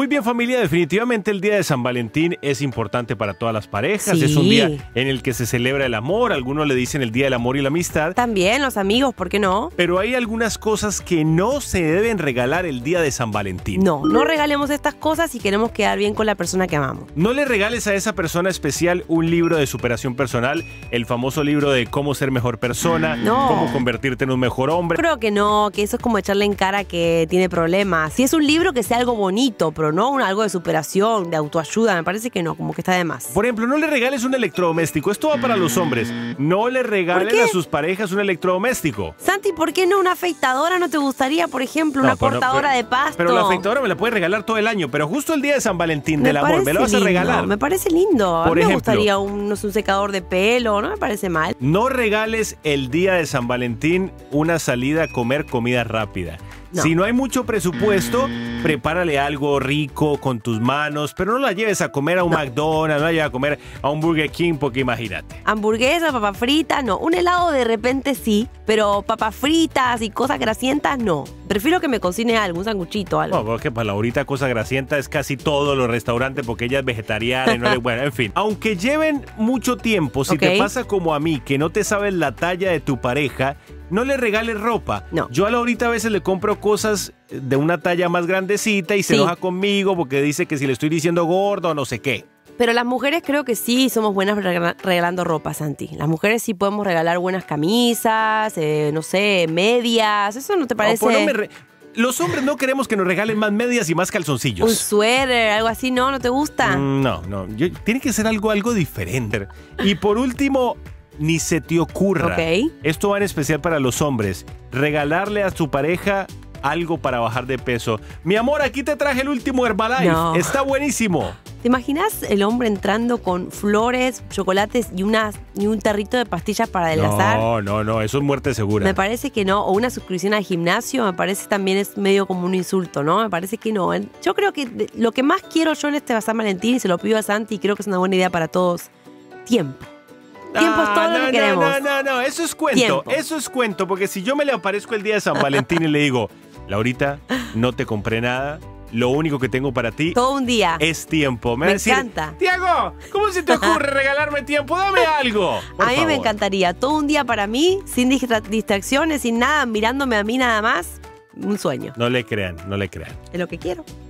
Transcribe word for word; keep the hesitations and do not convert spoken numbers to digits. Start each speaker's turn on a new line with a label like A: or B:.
A: Muy bien, familia, definitivamente el día de San Valentín es importante para todas las parejas.
B: Sí.
A: Es un día en el que se celebra el amor. Algunos le dicen el día del amor y la amistad.
B: También los amigos, ¿por qué no?
A: Pero hay algunas cosas que no se deben regalar el día de San Valentín.
B: No, no regalemos estas cosas si queremos quedar bien con la persona que amamos.
A: No le regales a esa persona especial un libro de superación personal, el famoso libro de cómo ser mejor persona,
B: No.
A: cómo convertirte en un mejor hombre.
B: Creo que no, que eso es como echarle en cara que tiene problemas. Si es un libro, que sea algo bonito, pero no un, algo de superación, de autoayuda, me parece que no, como que está de más.
A: Por ejemplo, no le regales un electrodoméstico. Esto va para los hombres. No le regalen
B: qué?
A: a sus parejas un electrodoméstico.
B: Santi, ¿por qué no una afeitadora? ¿No te gustaría, por ejemplo, una
A: No, pero no,
B: cortadora
A: pero-
B: de pasto?
A: Pero la afeitadora me la puedes regalar todo el año, pero justo el día de San Valentín del amor, ¿me lo vas a
B: lindo,
A: regalar?
B: Me parece lindo. A
A: Por
B: mí me
A: ejemplo.
B: gustaría un, no sé, un secador de pelo, no me parece mal.
A: No regales el día de San Valentín una salida a comer comida rápida.
B: No.
A: Si no hay mucho presupuesto, prepárale algo rico con tus manos, pero no la lleves a comer a un McDonald's, no la lleves a comer a un Burger King, porque imagínate.
B: Hamburguesa, papas fritas, no. Un helado de repente sí, pero papas fritas y cosas grasientas, no. Prefiero que me cocine algo, un sanguchito, algo.
A: No, porque para Laurita cosa grasienta es casi todos los restaurantes porque ella es vegetariana y no le... Bueno, en fin. Aunque lleven mucho tiempo, si
B: Ok.
A: te pasa como a mí, que no te sabes la talla de tu pareja, no le regales ropa.
B: No.
A: Yo a Laurita a veces le compro cosas de una talla más grandecita y se
B: Sí.
A: enoja conmigo porque dice que si le estoy diciendo gordo o no sé qué.
B: Pero las mujeres creo que sí somos buenas regala- regalando ropa, Santi. Las mujeres sí podemos regalar buenas camisas, eh, no sé, medias. ¿Eso no te
A: No,
B: parece?
A: pues no me re- Los hombres no queremos que nos regalen más medias y más calzoncillos.
B: Un suéter, algo así, ¿no? ¿No te gusta?
A: Mm, No, no. Yo- tiene que ser algo, algo diferente. Y por último, ni se te ocurra.
B: Ok.
A: Esto va en especial para los hombres. Regalarle a tu pareja algo para bajar de peso. Mi amor, aquí te traje el último Herbalife.
B: No.
A: Está buenísimo.
B: ¿Te imaginas el hombre entrando con flores, chocolates y, unas, y un tarrito de pastillas para adelgazar?
A: No, no, no. Eso es muerte segura.
B: Me parece que no. O una suscripción al gimnasio, me parece también es medio como un insulto, ¿no? Me parece que no. Yo creo que de- lo que más quiero yo en este San Valentín, y se lo pido a Santi, y creo que es una buena idea para todos, tiempo. Tiempo es todo
A: Ah,
B: lo
A: no,
B: que queremos.
A: No, no, no, eso es cuento.
B: Tiempo.
A: Eso es cuento. Porque si yo me le aparezco el día de San Valentín y le digo, Laurita, no te compré nada. Lo único que tengo para ti
B: Todo un día.
A: es tiempo.
B: Me
A: va a decir,
B: encanta.
A: Tiago, ¿cómo se te ocurre regalarme tiempo? Dame algo. Por
B: A mí me
A: favor.
B: encantaría. Todo un día para mí, sin distra- distracciones, sin nada, mirándome a mí nada más. Un sueño.
A: No le crean, no le crean.
B: Es lo que quiero.